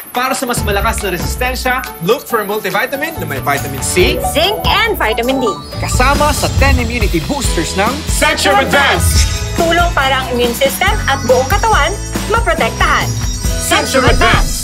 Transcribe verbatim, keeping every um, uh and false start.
Para sa mas malakas na resistensya, look for a multivitamin na may vitamin C, zinc, and vitamin D. kasama sa ten immunity boosters ng Centrum Advanced! Tulong para ang immune system at buong katawan maprotektahan. Centrum Advanced!